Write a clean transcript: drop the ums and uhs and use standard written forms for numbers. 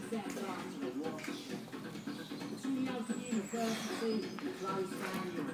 set on the watch. To the Open University, close down your